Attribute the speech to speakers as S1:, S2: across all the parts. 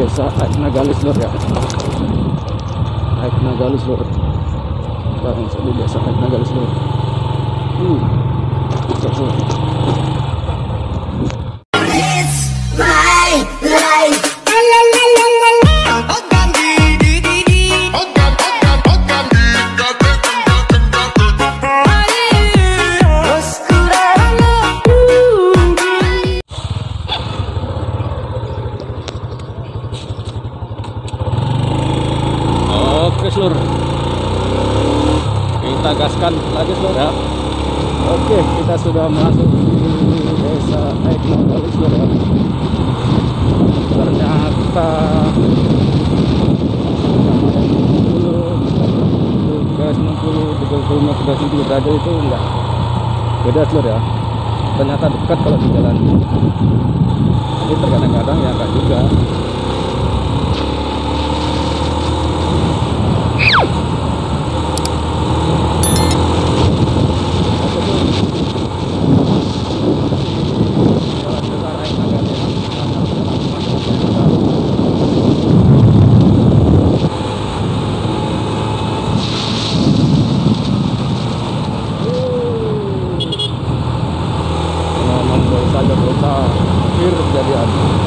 S1: desa Aik Nagalis lur ya. Aik Nagalis lur. Barang di desa Aik Nagalis lur. Lur.
S2: It's my life.
S1: Oke seluruh, kita gaskan lagi seluruh ya. Oke, kita sudah masuk di desa Aik Nagalis seluruh ya. Ternyata gas 60 30 km derajat itu enggak beda seluruh ya. Ternyata dekat kalau di jalan, tapi terkadang-kadang ya enggak juga. Kejadian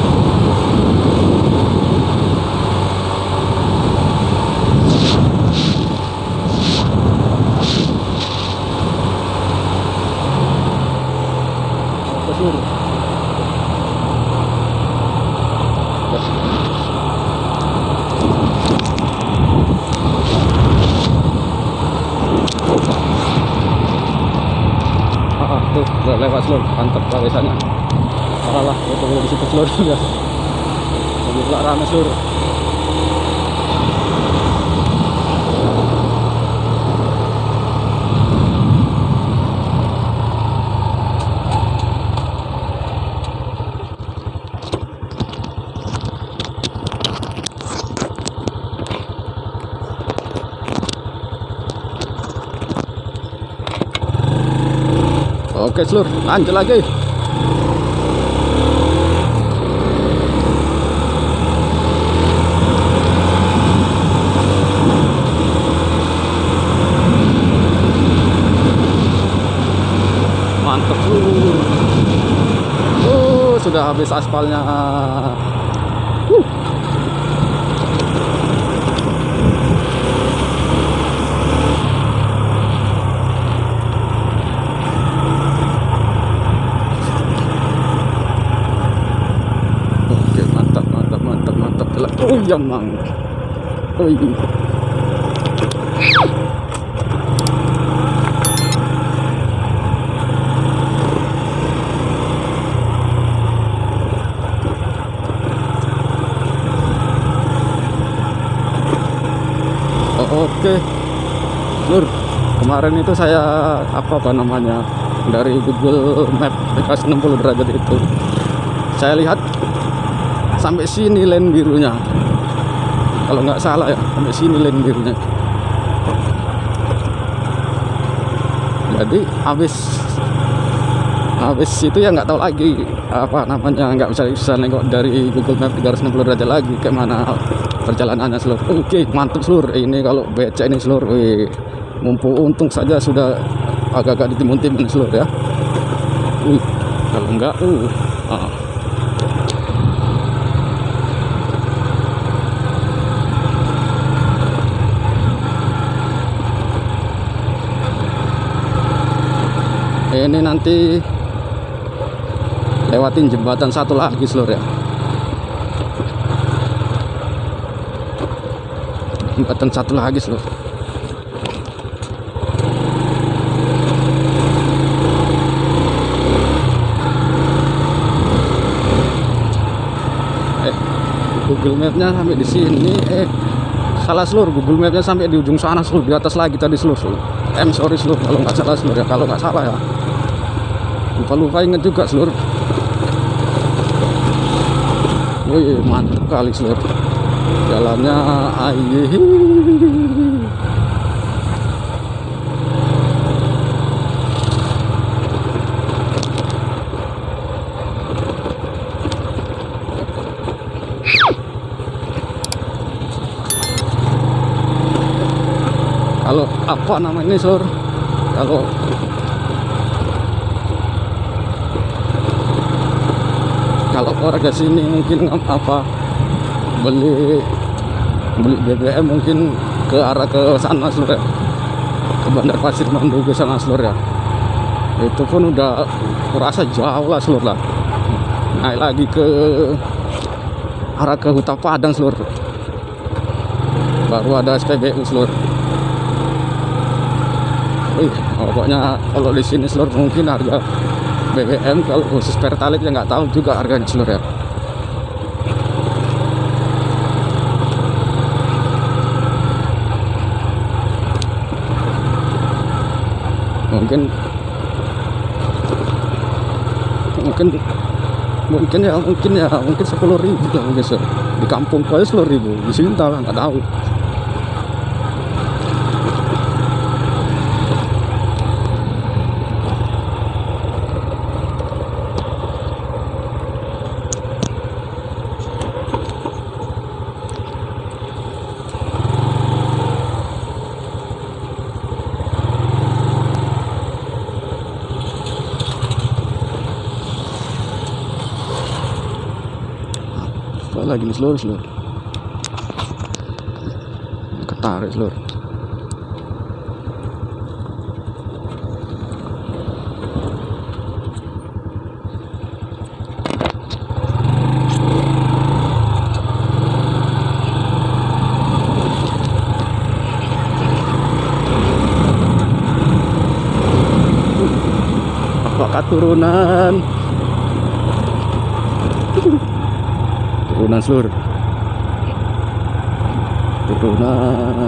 S1: tuh udah lewat seluruh, mantap kawasannya. Alah, foto di situ seluruh ya. Lagi pula rame seluruh. Oke seluruh, lanjut lagi. Mantap seluruh. Sudah habis aspalnya. Oh ya mang. Oh iya. Oke. Lur, kemarin itu saya apa namanya dari Google Map bekas 60 derajat itu. Saya lihat sampai sini lane birunya, kalau nggak salah ya, sampai sini lane birunya. Jadi habis itu ya nggak tahu lagi apa namanya, nggak bisa nengok dari Google Map 360 derajat lagi kayak mana perjalanannya seluruh. Oke, mantap seluruh. Ini kalau becak ini seluruh, mumpung untung saja sudah agak-agak ditimun-timun seluruh ya. Kalau enggak ini nanti lewatin jembatan satu lagi seluruh ya. Jembatan satu lagi seluruh. Google Mapnya sampai di sini. Salah seluruh, Google Mapnya sampai di ujung sana seluruh, di atas lagi tadi seluruh. Sorry seluruh kalau nggak salah seluruh ya, kalau nggak salah ya. Lupa inget juga seluruh. Wih, mantap kali seluruh. Jalannya apa namanya ini seluruh, kalau orang ke sini mungkin apa beli BBM mungkin ke arah ke sana seluruh ya, ke Bandar Pasir Mandu ke sana seluruh ya. Itu pun udah kurasa jauh lah seluruh lah, naik lagi ke arah ke Huta Padang seluruh, baru ada SPBU seluruh. Pokoknya kalau di sini seluruh mungkin harga BBM kalau khusus Pertalite ya nggak tahu juga harganya seluruh ya. Mungkin ya mungkin 10.000 lah mungkin seluruh. Di kampung aja 10.000, di sini entah lah, nggak tahu. Lagi nih seluruh ketarik seluruh. Apakah turunan seluruh, turunan.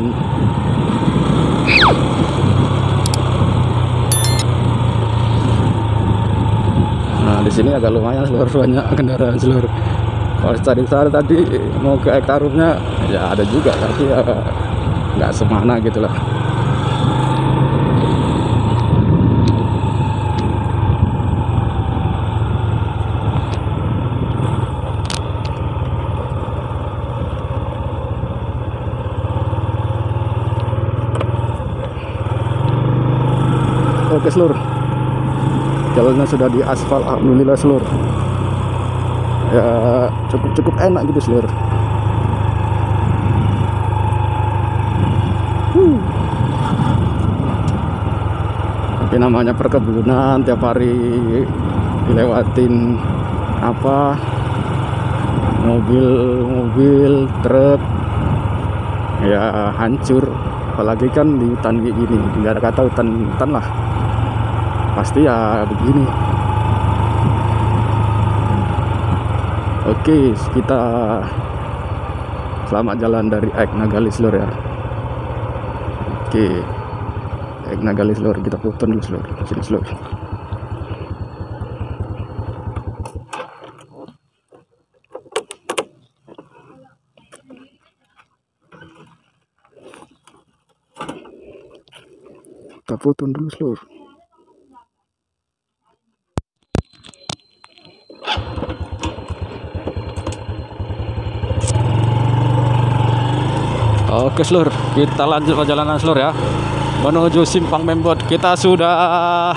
S1: Nah di sini agak lumayan seluruh, banyak kendaraan seluruh. Kalau tadi mau ke Ektarumnya ya ada juga, tapi ya nggak semana gitulah. Oke seluruh, jalannya sudah di aspal, alhamdulillah seluruh. Ya cukup enak gitu seluruh. Tapi namanya perkebunan, tiap hari dilewatin apa mobil truk ya hancur. Apalagi kan di hutan kayak gini, nggak ada kata hutan lah, pasti ya begini. Oke, kita selamat jalan dari Aek Nagali seluruh ya. Oke, Aek Nagali seluruh, kita foto dulu seluruh, sini seluruh. Kita foto dulu seluruh. Oke seluruh, kita lanjut perjalanan seluruh ya, menuju Simpang Membot. Kita sudah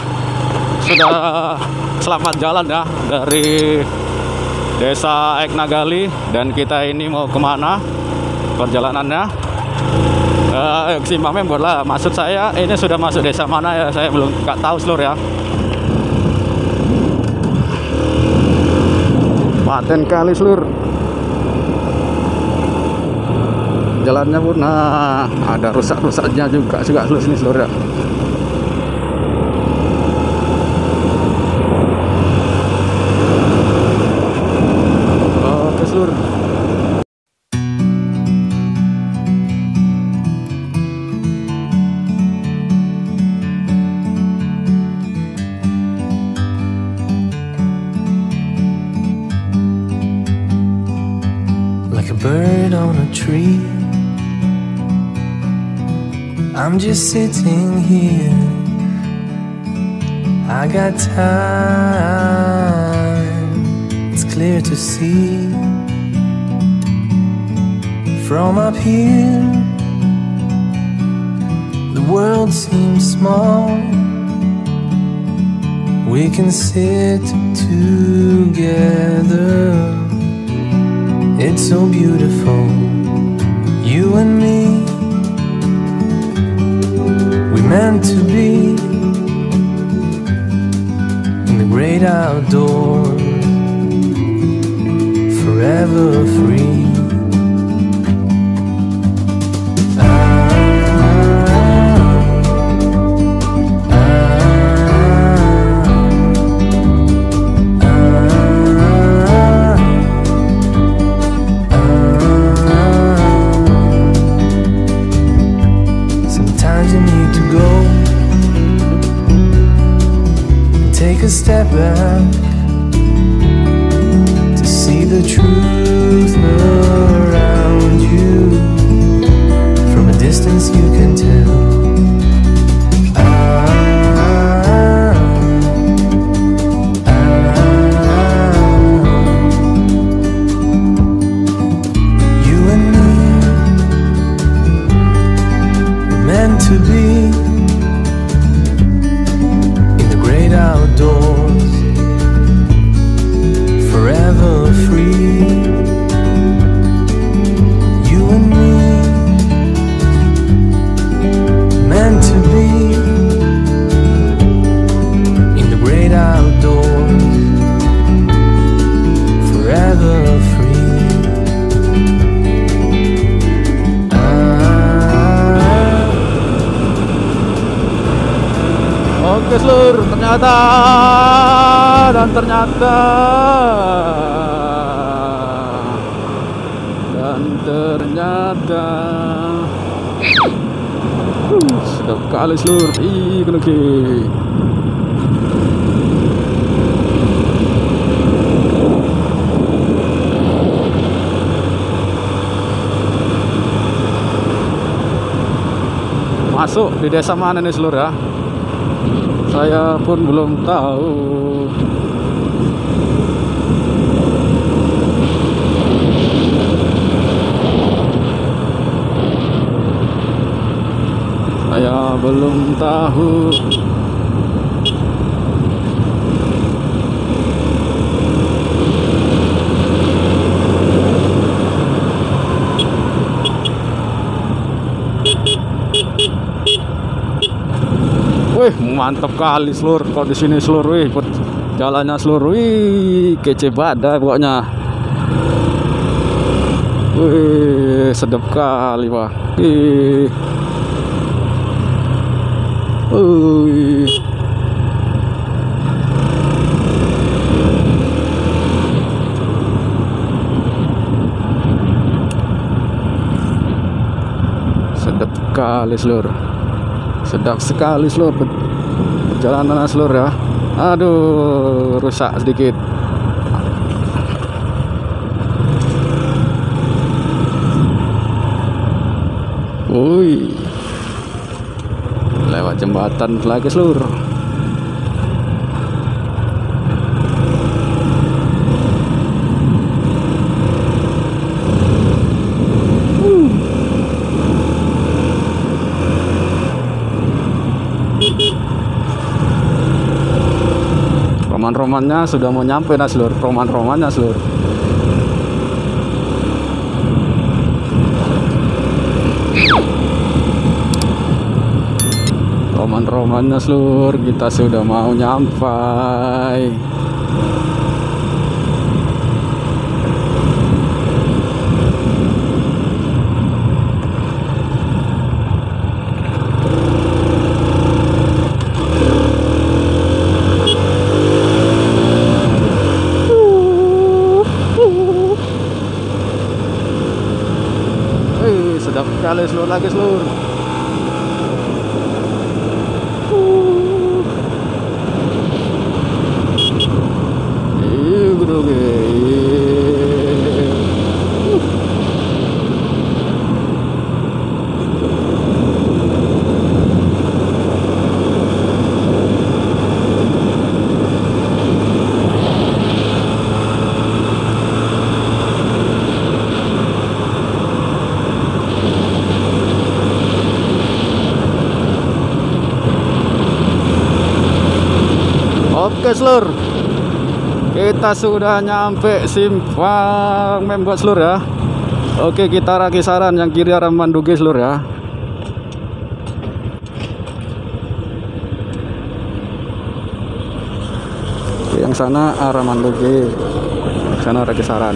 S1: selamat jalan ya dari Desa Aek Nagali, dan kita ini mau kemana perjalanannya? Simpang Membot lah. Maksud saya ini sudah masuk desa mana ya, saya belum nggak tahu seluruh ya. Paten kali seluruh. Jalannya pun ada rusak-rusaknya juga seluruh sini seluruh ya. Oke seluruh.
S3: Like a bird on a tree, I'm just sitting here. I got time, it's clear to see. From up here, the world seems small, we can sit together. It's so beautiful, you and me. We meant to be in the great outdoors, forever free. Sometimes you need to go and take a step back to see the truth around you. From a distance you can tell. You and me were meant to be in the great outdoors, forever free. You and me, meant to be in the great outdoors, forever free.
S1: Oke seluruh, ternyata sedap kali seluruh. Ih, oke. Masuk di desa mana nih seluruh ya? Saya pun belum tahu. Saya belum tahu. Wih, mantap kali seluruh. Kalau di sini seluruh, wih, jalannya seluruh, wih, kece badai pokoknya. Wih, sedap kali pak. Wih, wih. Sedap kali seluruh. Sedap sekali seluruh perjalanan seluruh ya. Aduh, rusak sedikit. Woi, lewat jembatan lagi seluruh. Roman-romannya sudah mau nyampe nah seluruh. Roman-romannya seluruh. Roman-romannya seluruh, kita sudah mau nyampai. Sedap sekali seluruh lagi seluruh. Oke seluruh, kita sudah nyampe simpang Membuat seluruh ya. Oke, kita arah kisaran, yang kiri arah Manduge seluruh ya. Yang sana arah Manduge, sana arah kisaran.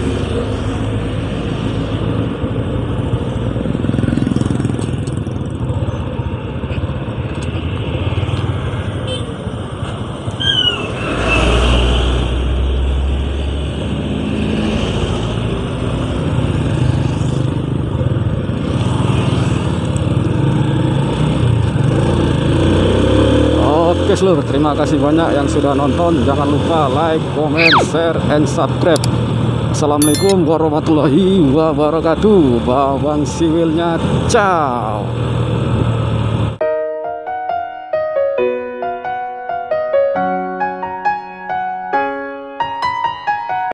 S1: Oke seluruh, terima kasih banyak yang sudah nonton. Jangan lupa like, comment, share, and subscribe. Assalamualaikum warahmatullahi wabarakatuh. Bawang siwilnya, ciao.